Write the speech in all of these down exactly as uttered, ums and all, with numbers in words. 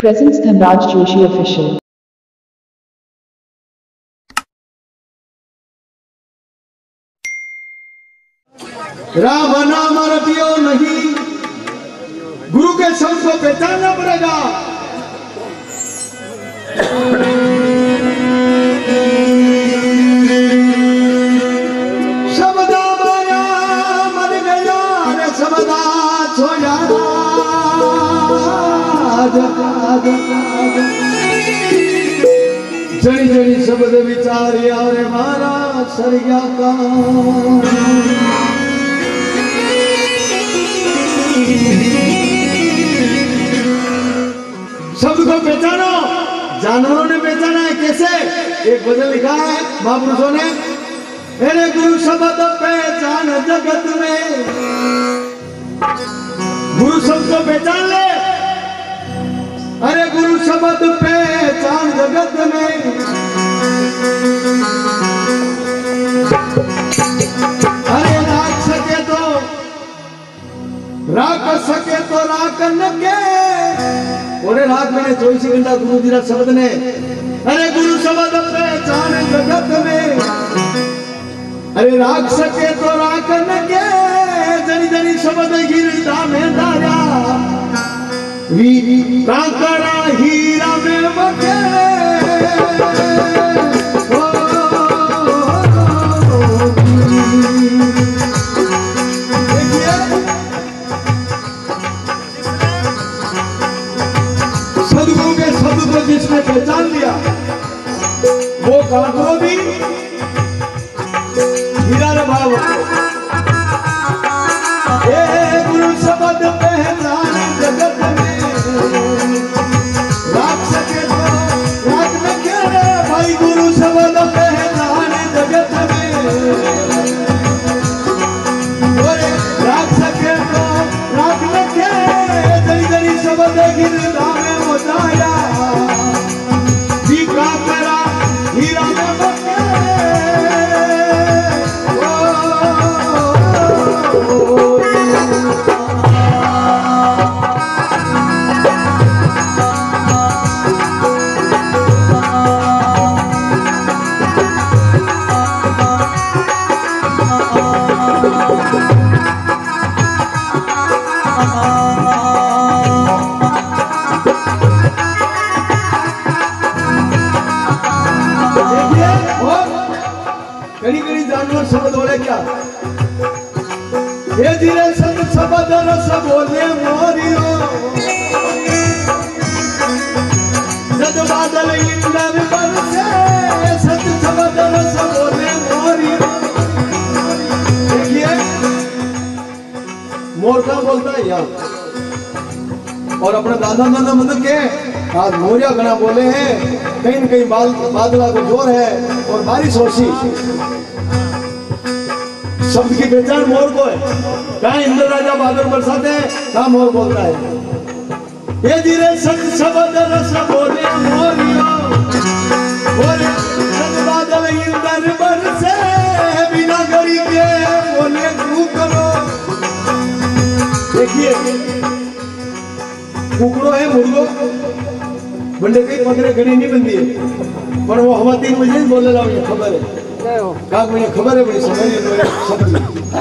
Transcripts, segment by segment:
Presents Dhanraj Joshi Official. Ram नाम रटियो नहीं, गुरु के शब्द को पहचानना पड़ेगा। शब्दा माया मन गया रे शब्दा छोया जड़ी जड़ी शब्द विचारिया रे मारा सरिया का शब्द को पहचानो। जानवरों ने पहचाना है कैसे? एक भजन लिखा है महापुरुषों ने, अरे गुरु शब्द पहचान जगत में, गुरु शब्द को पहचान ले। अरे गुरु शब्द पहचान जगत में, अरे राख सके तो राख सके तो राख न के ओरे रात मैंने चौबीस घंटा गुरु जी रा शब्द ने, अरे गुरु शब्द पहचान जगत में, अरे राख सके तो राख न के जनी जनी शब्द गिरता में दारा वी कांकड़ा हीरा में बके जिसने पहचान लिया वो कांकड़ों भी हीरा रे भाव। ए गुरु शब्द पहचान जगत में, राख सके तो राख न के रे भाई, गुरु शब्द पहचान जगत में, ओरे राख सके तो राख न के जनी जनी शब्द गिरदा में मोजाया हीरा में बके शब्द बोले क्या? ये धीरे सत शब्द रस बोले मोरियो, जद बादल इंद्र बरसे सत शब्द रस बोले मोरियो। देखिए मोर का बोलता है यार, और अपने दादा दादा मतलब के आज मोरिया गणा बोले हैं। कहीं कहीं बादला को जोर है और बारिश होशी। शब्द की पहचान मोर को है। कहाँ इंद्र राजा बादल बरसाते हैं, कहाँ मोर बोलता है। ये धीरे सत शब्द रस बोले मोरियो, बोले सत बादल इंद्र बरसे बिना गरी के बोले तू करो। देखिए कुकड़ो है मुर्गो बंदे कई पकड़े घड़ी नहीं बनती है, पर वो हवा तीन बजे बोले ला मुझे खबर है, कहा मुझे खबर है बड़ी समझ शब्द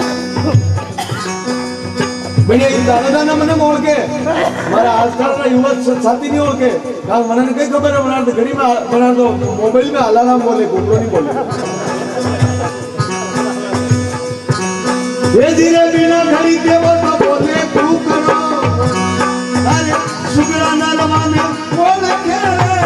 बढ़िया दादा दादा मैंने मोड़ के हमारा आजकल का युवा साथी नहीं होड़ के कहा मैंने कई खबर है बना दो घड़ी में बना दो मोबाइल में अलार्म बोले कुकड़ो नहीं बोले। ये धीरे बिना घड़ी के वो तो बोले तू करो, अरे शुक्राना रवाने बोले के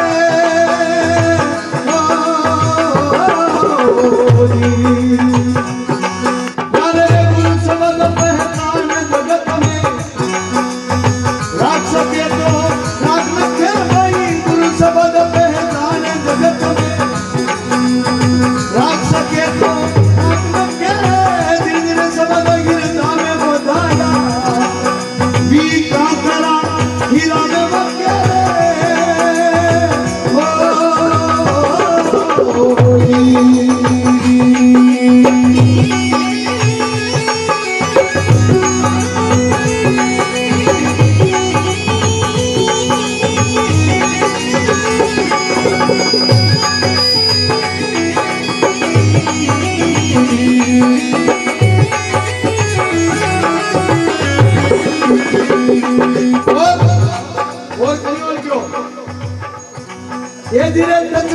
गुरु शब्द पहचान जगत में, राख सके तो राख न के भाई, गुरु शब्द पहचान जगत में, राख सके तो राख न के धीरे धीरे शब्द गिरता में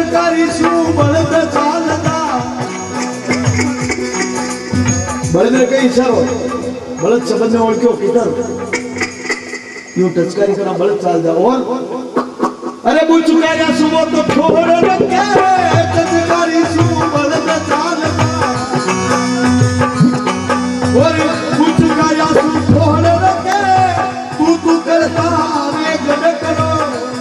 टचकारी सु बलद चालदा बलद ने कई इशारो बलद शब्द में ओळख्यो किधर यूं टचकारी करा बलद चालदा और अरे बुचकाया सुबो तो छोड़ रखे टचकारी सु बलद चालदा और बुचकाया सु छोड़ रखे तू तू करता आवे गड करो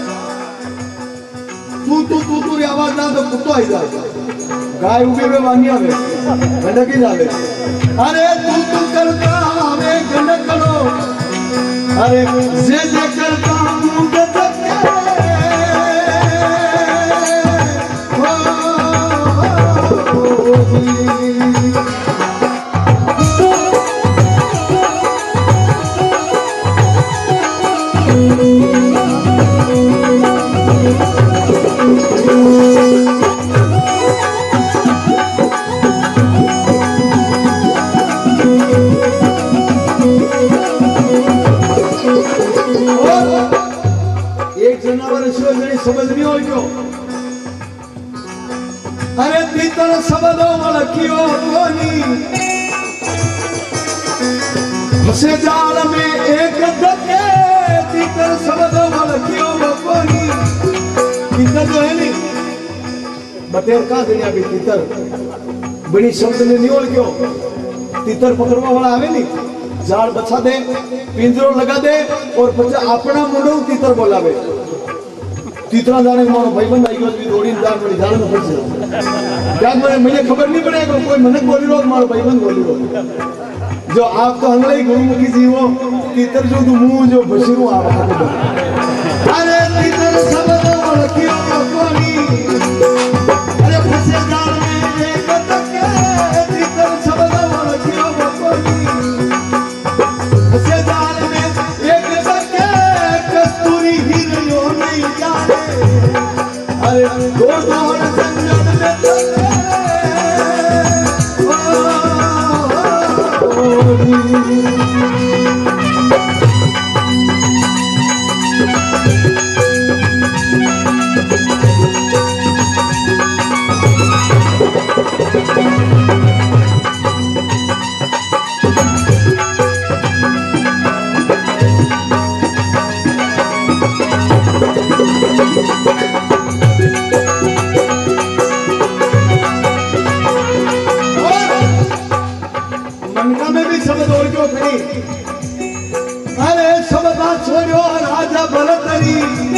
तू तू तू तू आवाज ना तो कुत्तो आई जाए गाय उभी में वांगी आवे गंडकी जावे अरे तू तू करता आवे गड करो अरे जे जे करता मुंड तके समझ नहीं हो क्यों अरे तीतर सबदो मलकियो कोनी फसे जाल में एक धक्के तीतर सबदो मलकियो कोनी तीतर जो है नहीं बतेर का दुनिया भी तीतर बड़ी शब्द में नहीं हो क्यों तीतर पकड़वा वाला आवे नहीं जाल बचा दे पिंजरो लगा दे और बच्चा अपना मुंडो तीतर बोलावे तीतरा जाने को मानो भाई बंद आई गयो दौड़ी जान पड़ी जाने में फंस गया क्या मुझे मुझे खबर नहीं पड़ेगा कोई मनक बोली रो मारो भाई बंद बोली रो जो आप तो हंगले ही गुरुमुखी जीवो तीतर जो तू मुंह जो बसिरू आप अरे तीतर सबदो मलकियो कोनी अरे फसे जाल में एक धक्के तीतर सबदो मलकियो कोनी फसे जाल में एक धक्के कस्तूरी हीरो नहीं जाने अरे दो दौड़ संजन में चले मनका में भी शब्द और क्यों खड़ी अरे शब्दा छोड़ो राजा भरतरी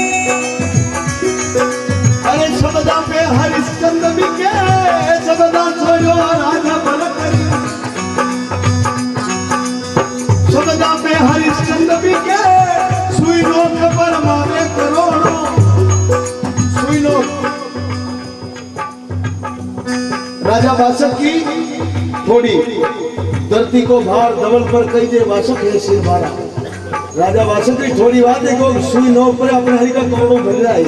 अरे शब्दा पे हरिश्चंद्र भी के शब्दा छोड़ो राजा भरतरी शब्दा पे हरिश्चंद्र भी के सुई लोक पर मारे करोड़ों सुई लोक राजा बासक की थोड़ी धरती को भार धवल पर कई दे वासक है सिर मारा राजा वासक की थोड़ी बात देखो सुई नोक पर अपने हरि का करोड़ों भर रहा है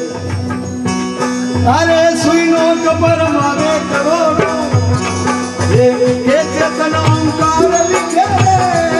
अरे सुई नोक पर मारे करोड़ों ये ये चेतन ओंकार लिखे